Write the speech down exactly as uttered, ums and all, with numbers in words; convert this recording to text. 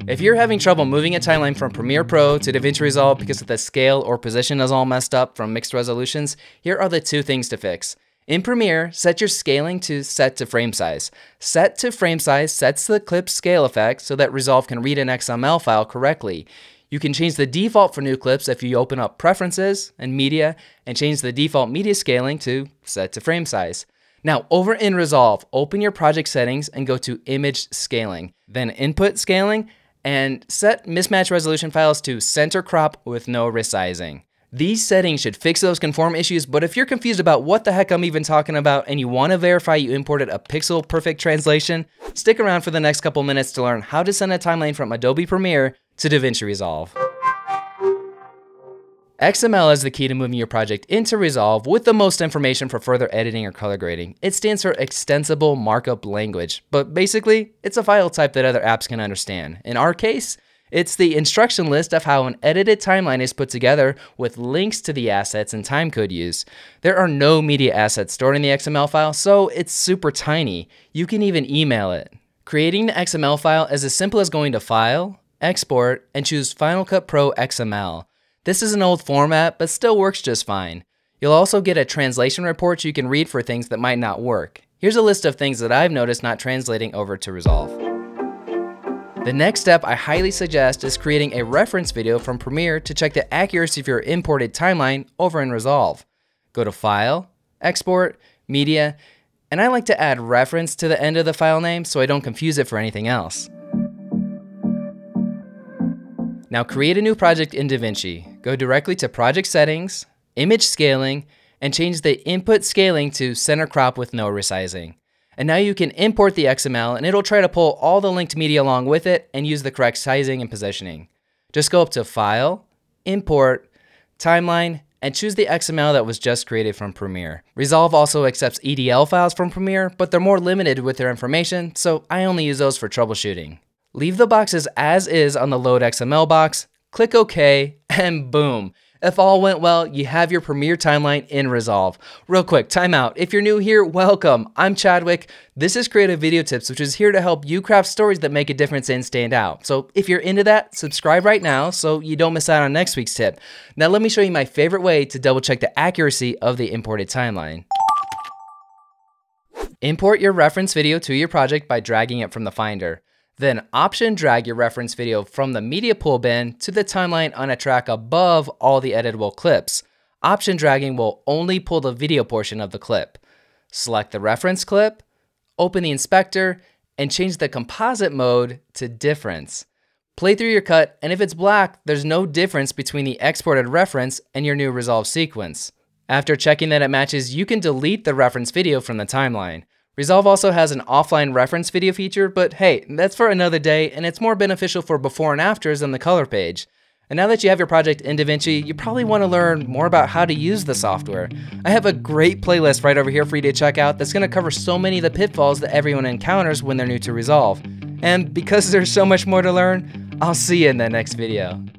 If you're having trouble moving a timeline from Premiere Pro to DaVinci Resolve because the scale or position is all messed up from mixed resolutions, here are the two things to fix. In Premiere, set your scaling to set to frame size. Set to frame size sets the clip's scale effect so that Resolve can read an X M L file correctly. You can change the default for new clips if you open up Preferences and Media and change the default media scaling to set to frame size. Now, over in Resolve, open your project settings and go to Image Scaling, then Input Scaling, and set mismatch resolution files to center crop with no resizing. These settings should fix those conform issues, but if you're confused about what the heck I'm even talking about and you want to verify you imported a pixel perfect translation, stick around for the next couple minutes to learn how to send a timeline from Adobe Premiere to DaVinci Resolve. X M L is the key to moving your project into Resolve with the most information for further editing or color grading. It stands for Extensible Markup Language, but basically, it's a file type that other apps can understand. In our case, it's the instruction list of how an edited timeline is put together with links to the assets and timecode used. There are no media assets stored in the X M L file, so it's super tiny. You can even email it. Creating the X M L file is as simple as going to File, Export, and choose Final Cut Pro X M L. This is an old format, but still works just fine. You'll also get a translation report you can read for things that might not work. Here's a list of things that I've noticed not translating over to Resolve. The next step I highly suggest is creating a reference video from Premiere to check the accuracy of your imported timeline over in Resolve. Go to File, Export, Media, and I like to add reference to the end of the file name so I don't confuse it for anything else. Now create a new project in DaVinci. Go directly to Project Settings, Image Scaling, and change the input scaling to center crop with no resizing. And now you can import the X M L and it'll try to pull all the linked media along with it and use the correct sizing and positioning. Just go up to File, Import, Timeline, and choose the X M L that was just created from Premiere. Resolve also accepts E D L files from Premiere, but they're more limited with their information, so I only use those for troubleshooting. Leave the boxes as is on the Load X M L box, click OK, and boom. If all went well, you have your Premiere timeline in Resolve. Real quick, time out. If you're new here, welcome. I'm Chadwick. This is Creative Video Tips, which is here to help you craft stories that make a difference and stand out. So if you're into that, subscribe right now so you don't miss out on next week's tip. Now let me show you my favorite way to double check the accuracy of the imported timeline. Import your reference video to your project by dragging it from the Finder. Then option drag your reference video from the media pool bin to the timeline on a track above all the editable clips. Option dragging will only pull the video portion of the clip. Select the reference clip, open the inspector, and change the composite mode to difference. Play through your cut, and if it's black, there's no difference between the exported reference and your new Resolve sequence. After checking that it matches, you can delete the reference video from the timeline. Resolve also has an offline reference video feature, but hey, that's for another day, and it's more beneficial for before and afters than the color page. And now that you have your project in DaVinci, you probably want to learn more about how to use the software. I have a great playlist right over here for you to check out that's going to cover so many of the pitfalls that everyone encounters when they're new to Resolve. And because there's so much more to learn, I'll see you in the next video.